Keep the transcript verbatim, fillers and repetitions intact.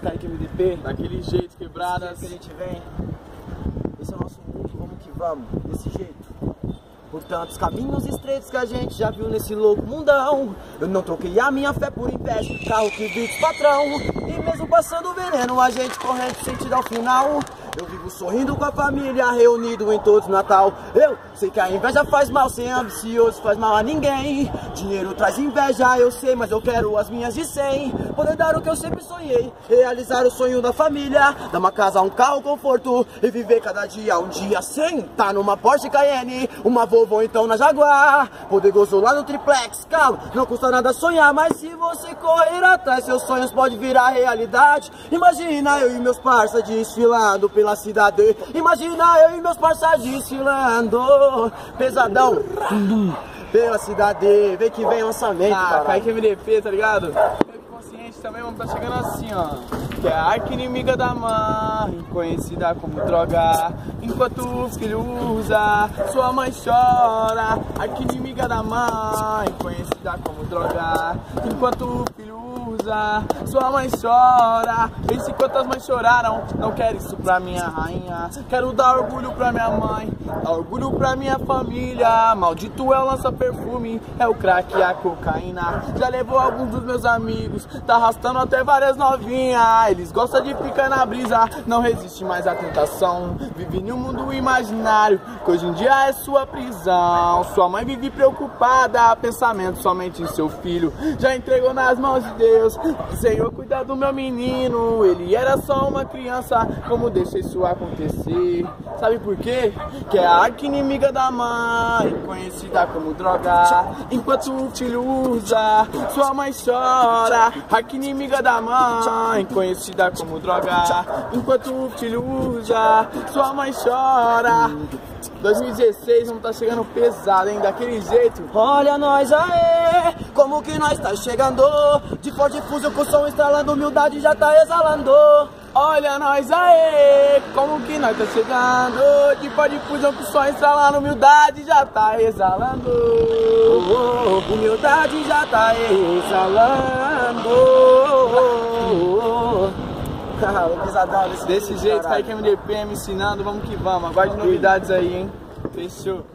Kaique M D P. Daquele jeito, quebradas. Desse jeito que a gente vem. Esse é o nosso mundo, vamos que vamos, desse jeito. Por tantos caminhos estreitos que a gente já viu nesse louco mundão, eu não troquei a minha fé por inveja, carro que diz patrão. E mesmo passando veneno, a gente corrente sentido ao final. Eu vivo sorrindo com a família, reunido em todos Natal. Eu sei que a inveja faz mal, ser ambicioso faz mal a ninguém. Dinheiro traz inveja, eu sei, mas eu quero as minhas de cem. Poder dar o que eu sempre sonhei, realizar o sonho da família. Dar uma casa, um carro, conforto e viver cada dia um dia sem tá numa Porsche Cayenne, uma Volvo então na Jaguar. Poder gozar lá no triplex, calma, não custa nada sonhar. Mas se você correr atrás, seus sonhos podem virar realidade. Imagina eu e meus parceiros desfilando pela cidade. Imagina eu e meus parceiros desfilando pesadão pela cidade. Vem que vem lançamento, Ah, cara. Kaique M D P, tá ligado? Consciente também, vamos tá chegando assim, ó. Que é a arca inimiga da mãe, conhecida como droga. Enquanto o filho usa, sua mãe chora. Arca inimiga da mãe, conhecida como droga. Enquanto o filho usa, sua mãe chora. Pense quantas mães choraram. Não quero isso pra minha rainha. Quero dar orgulho pra minha mãe, dar orgulho pra minha família. Maldito é o lança-perfume, é o crack e a cocaína. Já levou alguns dos meus amigos, tá arrastando até várias novinhas. Eles gostam de ficar na brisa, não resiste mais à tentação. Vive em um mundo imaginário, que hoje em dia é sua prisão. Sua mãe vive preocupada, pensamento somente em seu filho. Já entregou nas mãos de Deus, Senhor, cuida do meu menino. Ele era só uma criança, como deixa isso acontecer? Sabe por quê? Que é a arca inimiga da mãe, conhecida como droga. Enquanto o filho usa, sua mãe chora. Arca inimiga da mãe, conhecida como droga. Enquanto o filho usa, sua mãe chora. dois mil e dezesseis, vamos tá chegando pesado, hein? Daquele jeito. Olha nós aí, como que nós tá chegando. De forte fusão com som estralando, humildade já tá exalando. Olha nós aí, como que nós tá chegando. De forte fusão com som estralando, humildade já tá exalando. Oh, oh, humildade já tá exalando. Oh, pesadão desse, Desse jeito, Kaique M D P me ensinando, vamos que vamos. Aguarde novidades aí, hein? Fechou.